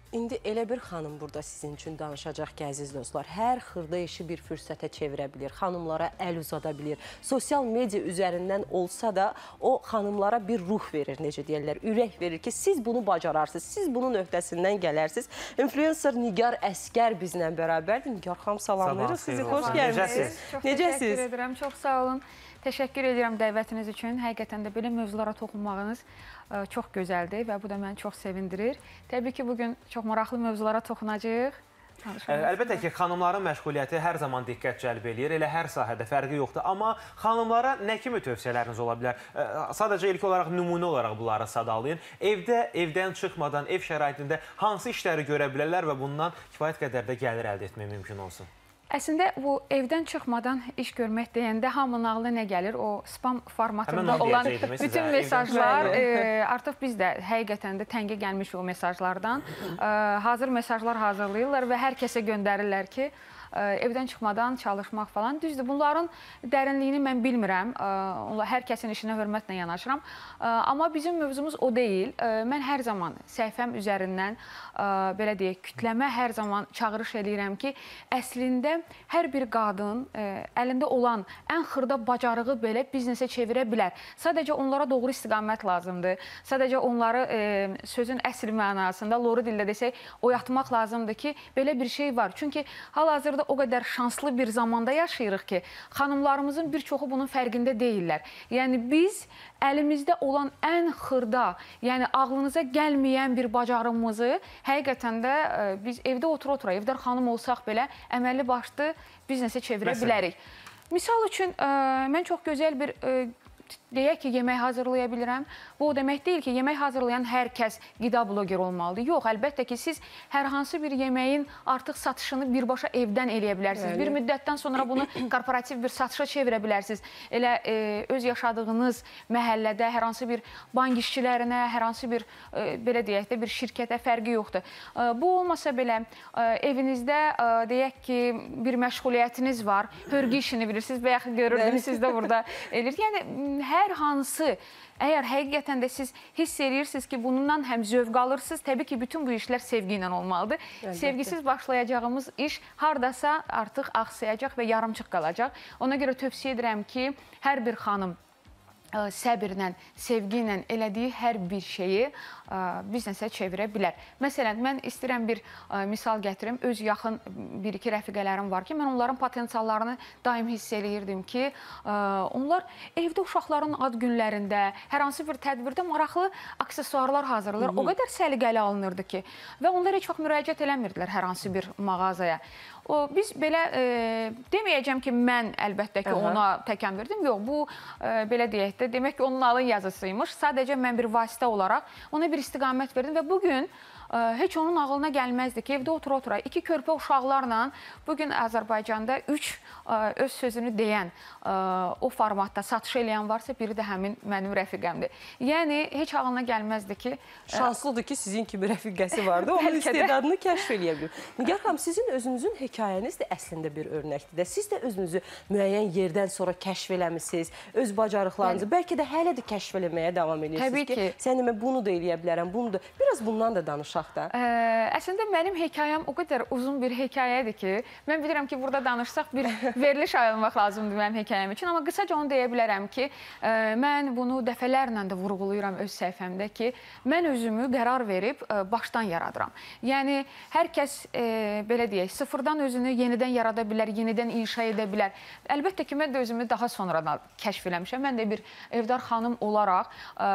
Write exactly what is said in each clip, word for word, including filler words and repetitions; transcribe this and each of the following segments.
İndi elə bir xanım burada sizin üçün danışacaq ki, əziz dostlar. Hər xırda işi bir fürsətə çevirə bilir, xanımlara əl uzada bilir. Sosial media üzərindən olsa da o xanımlara bir ruh verir, necə deyirlər, ürək verir ki, siz bunu bacararsınız, siz bunun öhdəsindən gələrsiniz. Influencer Nigar Əskər bizlə bərabərdir. Nigar xanım, salamlayırıq sizi, xoş gəlmişsiniz. Çox təşəkkür edirəm, çox sağ olun. Təşəkkür edirəm dəvətiniz üçün. Həqiqətən də belə mövzulara toxunmağınız çox gözəldir və bu da məni çox sevindirir. Təbii ki, bugün çox maraqlı mövzulara toxunacağıq. Əlbəttə ki, xanımların məşğuliyyəti hər zaman diqqət cəlb eləyir. Elə hər sahədə fərqi yoxdur. Amma xanımlara nə kimi tövsiyələriniz ola bilər? Sadəcə ilk olaraq nümunə olaraq bunları sadalayın. Evdə, evdən çıxmadan, ev şəraitində hansı işləri görə bilərlər və bundan kifayət qədər də gəlir əldə etmək mümkün olsun? Əslində, bu evdən çıxmadan iş görmək deyəndə hamının ağlına nə gəlir? O spam formatında olan bütün mesajlar, artıq biz də həqiqətən də təngə gəlmiş o mesajlardan hazır mesajlar hazırlayırlar və hər kəsə göndərirlər ki, evdən çıxmadan çalışmaq falan. Düzdür, bunların dərinliyini mən bilmirəm. Hər kəsin işinə hörmətlə yanaşıram. Amma bizim mövzumuz o deyil. Mən hər zaman səhifəm üzərindən, belə deyək, kütləmə hər zaman çağırış eləyirəm ki, əslində hər bir qadın əlində olan ən xırda bacarığı belə biznesə çevirə bilər. Sadəcə onlara doğru istiqamət lazımdır. Sadəcə onları sözün əsl mənasında, loru dildə desək, oyatmaq lazımdır ki, belə bir şey var. Çünki hal-hazırda o qədər şanslı bir zamanda yaşayırıq ki, xanımlarımızın bir çoxu bunun fərqində deyirlər. Yəni biz əlimizdə olan ən xırda, yəni ağlınıza gəlməyən bir bacarığımızı həqiqətən də biz evdə otura-otura, evdə xanım olsaq belə əməlli başlı biznesə çevirə bilərik. Misal üçün, mən çox gözəl bir deyək ki, yemək hazırlaya bilirəm. Bu o demək deyil ki, yemək hazırlayan hər kəs qida bloger olmalıdır. Yox, əlbəttə ki, siz hər hansı bir yeməyin artıq satışını birbaşa evdən eləyə bilərsiniz. Bir müddətdən sonra bunu korporativ bir satışa çevirə bilərsiniz. Elə öz yaşadığınız məhəllədə hər hansı bir bank işçilərinə, hər hansı bir, belə deyək də, bir şirkətə fərqi yoxdur. Bu olmasa belə, evinizdə deyək ki, bir məşğuliyyətiniz var, hörgü işini bilirsiniz və yaxud görürdünüz, siz də burada eləyir. Yəni, hər hansı, əgər həqiqətən də siz hiss edirsiniz ki, bundan həm zövq alırsınız, təbii ki, bütün bu işlər sevgi ilə olmalıdır. Əlbəttə. Sevgisiz başlayacağımız iş hardasa artıq axsayacaq və yarımçıq qalacaq. Ona görə tövsiyə edirəm ki, hər bir xanım səbirlə, sevgi ilə elədiyi hər bir şeyi biznesə çevirə bilər. Məsələn, mən istəyirəm bir misal gətirim. Öz yaxın bir-iki rəfiqələrim var ki, mən onların potensiallarını daim hiss eləyirdim ki, onlar evdə uşaqların ad günlərində, hər hansı bir tədbirdə maraqlı aksesuarlar hazırlayır. O qədər səliqəli alınırdı ki, və onlar heç vaxt müraciət eləmirdilər hər hansı bir mağazaya. Biz belə deməyəcəm ki, mən əlbəttə ki, ona təkən verdim. Yox, bu belə deyək də, demək ki, onun alın yazısıymış. Sadəcə mən bir vasitə olaraq ona bir istiqamət verdim və bugün heç onun ağlına gəlməzdi ki, evdə otura-otura iki körpə uşaqlarla bugün Azərbaycanda üç öz sözünü deyən, o formatda satış eləyən varsa, biri də həmin mənim rəfiqəmdir. Yəni, heç ağlına gəlməzdi ki... Şanslıdır ki, sizin kimi rəfiqəsi vardı, onun istedadını kəşf eləyə bilir. Nigar xanım, sizin özünüzün hekayəniz də əslində bir örnəkdir. Siz də özünüzü müəyyən yerdən sonra kəşf eləmişsiniz, öz bacarıqlarınızı, bəlkə də hələ də kəşf eləməyə davam edirsiniz ki, sən demə bunu da eləyə bilərəm, bunu da... Biraz bundan da danışaq. Əslində, mənim hekayəm o qədər uzun bir hekayədir ki, mən bilirəm ki, burada danışsaq bir veriliş ayırmaq lazımdır mənim hekayəm üçün. Amma qısaca onu deyə bilərəm ki, mən bunu dəfələrlə də vurğulayıram öz səhifəmdə ki, mən özümü qərar verib başdan yaradıram. Yəni, hər kəs, belə deyək, sıfırdan özünü yenidən yarada bilər, yenidən inşa edə bilər. Əlbəttə ki, mən də özümü daha sonradan kəşf eləmişəm. Mən də bir evdar xanım olaraq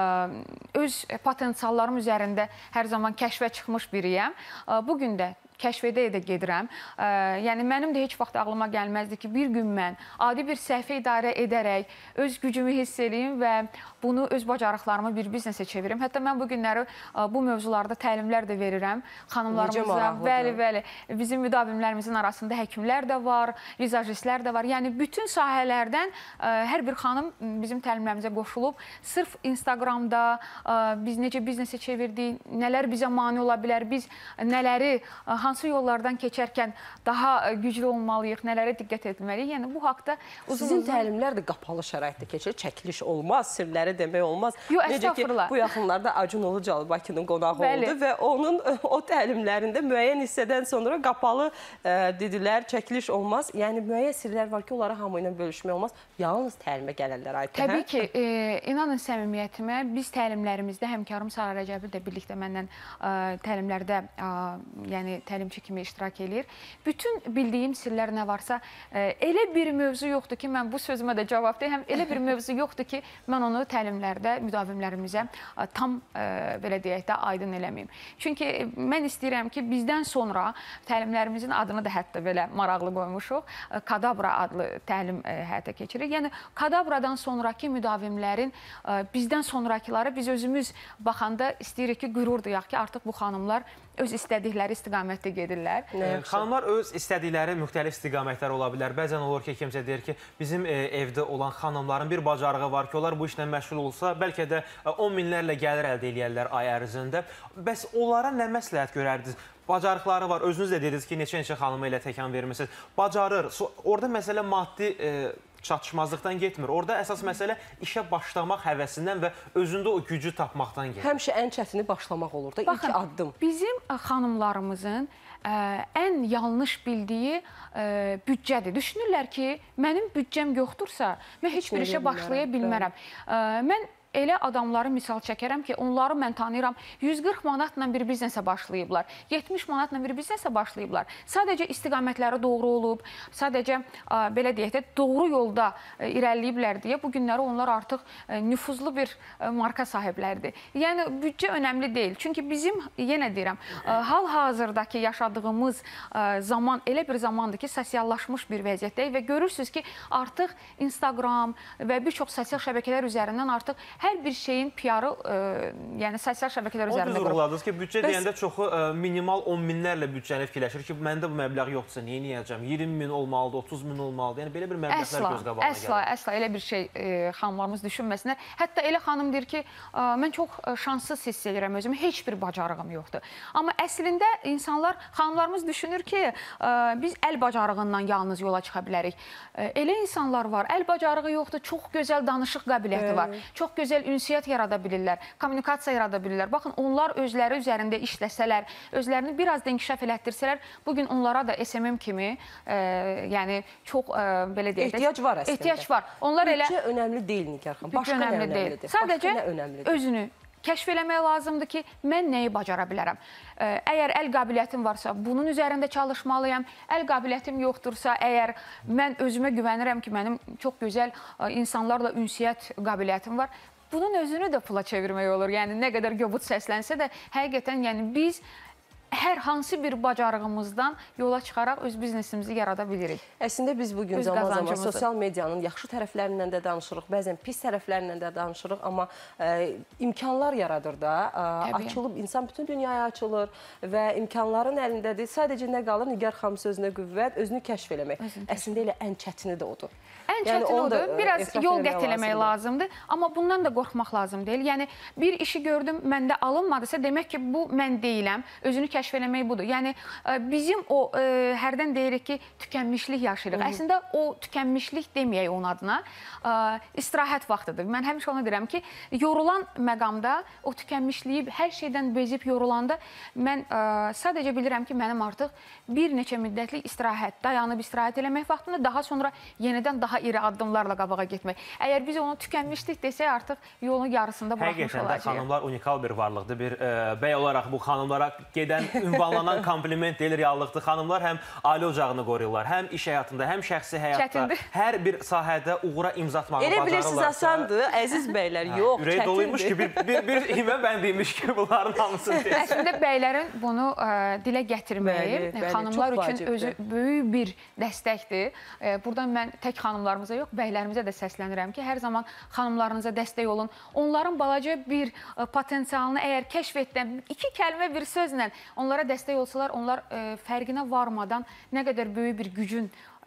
öz potensiallarım üzərində hər zaman kəşfə çıxmış biriyəm. Bugün də kəşf-edə-edə gedirəm. Yəni, mənim də heç vaxt ağlıma gəlməzdi ki, bir gün mən adi bir səhifə idarə edərək öz gücümü hiss edeyim və bunu öz bacarıqlarımı bir biznesə çevirim. Hətta mən bu günləri bu mövzularda təlimlər də verirəm xanımlarımıza. Bəli, bəli. Bizim müdavimlərimizin arasında həkimlər də var, vizajistlər də var. Yəni, bütün sahələrdən hər bir xanım bizim təlimlərimizə qoşulub. Sırf Instagramda biz necə biznesə çevirdik, nələr bizə mane ola bilər, biz nələri, hansı yollardan keçərkən daha güclü olmalıyıq, nələrə diqqət etməliyik. Yəni bu haqda uzun Sizin uzun... təlimlər də qapalı şəraitdə keçir, çəkiliş olmaz, sirləri demək olmaz. Yox, Necə ki, estağfurullah. bu yaxınlarda Acun Ilıcalı Bakının qonağı Bəli. oldu və onun o təlimlərində müəyyən hissədən sonra qapalı e, dedilər, çəkiliş olmaz. Yəni müəyyən sirlər var ki, onları hamı ilə bölüşmək olmaz. Yalnız təlimə gələnlər aiddir. Təbii ki, e, inanın səmimiyyətimə, biz təlimlərimizdə həmkarım Sara Rəcəbli də birlikdə məndən e, təlimlərdə e, yəni təlimçi kimi iştirak edir. Bütün bildiyim sirlər nə varsa, e, elə bir mövzu yoxdur ki, mən bu sözümə də cavab deyəm, elə bir mövzu yoxdur ki, mən onu təlimlərdə müdavimlərimizə e, tam e, belə deyək də aydın eləməyim. Çünki mən istəyirəm ki, bizdən sonra təlimlərimizin adını da hətta belə maraqlı qoymuşuq. E, Kadabra adlı təlim e, həyata keçirik. Yəni, Kadabradan sonraki müdavimlərin e, bizdən sonrakıları biz özümüz baxanda istəyirik ki, qürur duyaq ki, artıq bu xanımlar öz istədikləri istiqamətdə gedirlər. E, xanımlar öz istədikləri müxtəlif istiqamətlər ola bilər. Bəzən olur ki, kimsə deyir ki, bizim e, evdə olan xanımların bir bacarığı var ki, onlar bu işlə məşğul olsa, bəlkə də on minlərlə gəlir əldə edərlər ay ərzində. Bəs onlara nə məsləhət görərdiniz? Bacarıqları var. Özünüz də dediniz ki, neçə-neçə xanıma ilə təkan vermişsiniz. Bacarır. So, orada məsələ maddi e, çatışmazlıqdan getmir. Orada əsas məsələ işə başlamaq həvəsindən və özündə o gücü tapmaqdan gedir. Həmişə ən çətini başlamaq olur da, Baxın, ilk addım. Bizim xanımlarımızın ə, ən yanlış bildiyi ə, büdcədir. Düşünürlər ki, mənim büdcəm yoxdursa, mən heç bir işə başlaya bilmərəm. Ə, mən elə adamları misal çəkərəm ki, onları mən tanıyıram, yüz qırx manatla bir biznesə başlayıblar, yetmiş manatla bir biznesə başlayıblar. Sadəcə istiqamətləri doğru olub, sadəcə ə, belə deyək də, doğru yolda ə, irəliyiblər deyə bu günləri onlar artıq ə, nüfuzlu bir ə, marka sahibləridir. Yəni, büdcə önəmli deyil. Çünki bizim, yenə deyirəm, ə, hal-hazırdakı yaşadığımız ə, zaman elə bir zamandır ki, sosiallaşmış bir vəziyyətdəyik və görürsünüz ki, artıq Instagram və bir çox sosial şəbəkələr üzərindən artıq hər bir şeyin P R-ı, e, yəni sosial şəbəkələr üzərində qurur. Vurguladınız ki, büdcə Bəs... deyəndə çoxu e, minimal on minlərlə büdcəni fikirləşir ki, məndə bu məbləğ yoxdursa, niyə niyəcəm? iyirmi min olmalıdır, otuz min olmalıdır. Yəni, belə bir məbləğlər göz qabağına gəlir. Əsla, əsla elə bir şey e, xanımlarımız düşünməsinlər. Hətta elə xanım deyir ki, e, mən çox şanssız hiss edirəm özümü, heç bir bacarığım yoxdur. Amma əslində insanlar, xanımlarımız düşünür ki, e, biz əl bacarığından yalnız yola çıxa bilərik. E, elə insanlar var, əl bacarığı yoxdur, çox gözəl danışıq qabiliyyəti var, çox gözəl ünsiyyət yarada bilirlər, kommunikasiya yarada bilirlər. Baxın, onlar özləri üzərində işləsələr, özlərini biraz da inkişaf elətdirsələr, bugün onlara da S M M kimi, e, yəni çox e, belə deyək də, ehtiyac var əslində. Ehtiyac var. Onlar elə Büdcə önəmli deyil Nigar xanım. Başqa nə önəmlidir? Sadəcə özünü kəşf eləmək lazımdır ki, mən nəyi bacara bilərəm. Əgər əl qabiliyyətim varsa, bunun üzərində çalışmalıyam. Əl qabiliyyətim yoxdursa, əgər mən özümə güvənirəm ki, mənim çox gözəl insanlarla ünsiyyət qabiliyyətim var, bunun özünü də pula çevirmək olur. Yəni, nə qədər göbut səslənsə də, həqiqətən, yəni biz hər hansı bir bacarığımızdan yola çıxaraq öz biznesimizi yarada bilirik. Əslində biz bugün zaman-zaman sosial medianın yaxşı tərəflərindən də danışırıq, bəzən pis tərəflərindən də danışırıq, amma ə, imkanlar yaradır da, ə, açılıb, insan bütün dünyaya açılır və imkanların əlindədir. Sadəcə nə qalır? Nigar xanım sözünə qüvvət, özünü kəşf eləmək. Əslində elə ən çətini də odur. Ən yəni, çətin odur, biraz yol qət eləmək lazımdır, amma bundan da qorxmaq lazım deyil. Yəni, bir işi gördüm, məndə alınmadısa, demək ki, bu mən deyiləm, özünü kəşf eləmək budur. Yəni, bizim o, ə, hərdən deyirik ki, tükənmişlik yaşayırıq. Hı -hı. Əslində, o tükənmişlik deməyək onun adına, ə, istirahət vaxtıdır. Mən həmişə ona deyirəm ki, yorulan məqamda, o tükənmişliyi hər şeydən bezib yorulanda, mən ə, sadəcə bilirəm ki, mənim artıq bir neçə müddətlik istirahət, dayanıb istirahət eləmək vaxtında, daha sonra yenidən daha iri addımlarla qabağa getmək. Əgər biz onu tükənmişlik desək, artıq yolun yarısında buraxmış olacaq. Həqiqətən də xanımlar unikal bir varlıqdır. Bir e, bəy olaraq bu xanımlara gedən, ünvanlanan kompliment deyil, reallıqdır. Xanımlar həm ailə ocağını qoruyurlar, həm iş həyatında, həm şəxsi həyatda, çətindir. Hər bir sahədə uğura imza atmağı bacarırlar. Elə bilirsiniz, asandır, əziz bəylər, yox, ürək doluymuş ki, bir, bir, bir imə bəndiymiş ki, bunların hamısını deyil. Əslində, bəylərin bunu ə, dilə gətirməyi bəli, bəli, xanımlar üçün vacibdir. Özü böyük bir dəstəkdir. E, buradan mən tək xanımlarımıza yox, bəylərimizə də səslənirəm ki, hər zaman xanımlarınıza dəstək olun. Onların balaca bir ə, potensialını əgər kəşf etdən, iki kəlmə bir sözlə onlara dəstək olsalar, onlar ə, fərqinə varmadan nə qədər böyük bir gücün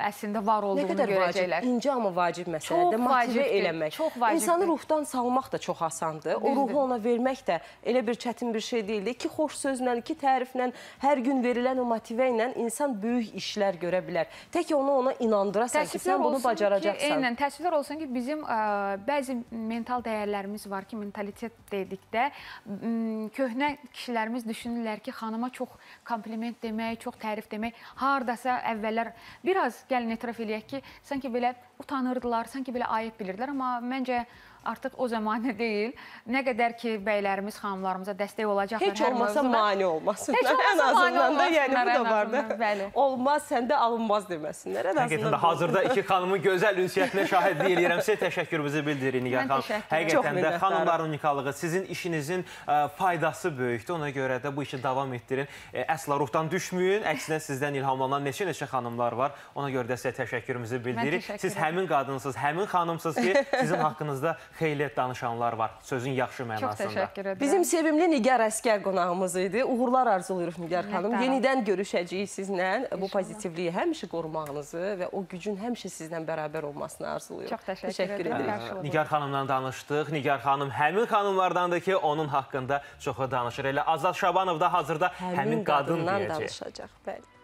əslində var olduğunu görəcəklər. Nə qədər vacib, incə amma vacib məsələdir. Motivə eləmək. Çox vacibdir. İnsanı ruhdan salmaq da çox asandır. O ruhu ona vermək də elə bir çətin bir şey deyildi. İki xoş sözlə, iki təriflə, hər gün verilən o motivə ilə insan böyük işlər görə bilər. Tək onu ona inandırasan ki, sən bunu bacaracaqsan. Eynən, təəssüflər olsun ki, bizim ə, bəzi mental dəyərlərimiz var ki, mentalitet dedikdə köhnə kişilərimiz düşünürlər ki, xanıma çox kompliment demək, çox tərif demək, hardasa əvvəllər biraz gəlin etiraf eləyək ki, sanki belə utanırdılar, sanki belə ayıb bilirdilər, amma məncə artıq o zamanı deyil. Nə qədər ki, bəylərimiz xanımlarımıza dəstək olacaqlar. Heç olmasa mane olmasınlar. Heç olmasa mane olmasınlar. Yəni bu da var da. Olmaz, səndə alınmaz deməsinlər. Həqiqətən də hazırda iki xanımın gözəl ünsiyyətinə şahidlik eləyirəm. Sizə təşəkkürümüzü bildiririk Nigar xanım. Həqiqətən də xanımların unikallığı, sizin işinizin faydası böyükdür. Ona görə də bu işi davam etdirin. Əsla ruhdan düşməyin. Əksinə sizdən ilhamlanan neçə-neçə xanımlar var. Ona görə də sizə təşəkkürümüzü bildiririk. Siz həmin qadınsınız, həmin xanımsınız ki, sizin haqqınızda xeyli danışanlar var, sözün yaxşı mənasında. Çox təşəkkür edirəm. Bizim sevimli Nigar Əsgər qonağımız idi. Uğurlar arzuluyuruq Nigar xanım. Yenidən görüşəcəyik sizlə. Bu pozitivliyi həmişə qorumağınızı və o gücün həmişə sizlə bərabər olmasını arzuluyuruq. Çox təşəkkür edirəm. Nigar xanımla danışdıq. Nigar xanım həmin xanımlardandır ki, onun haqqında çoxu danışır. Elə Azad Şabanov da hazırda həmin qadın deyəcək. danışacaq. Bəli.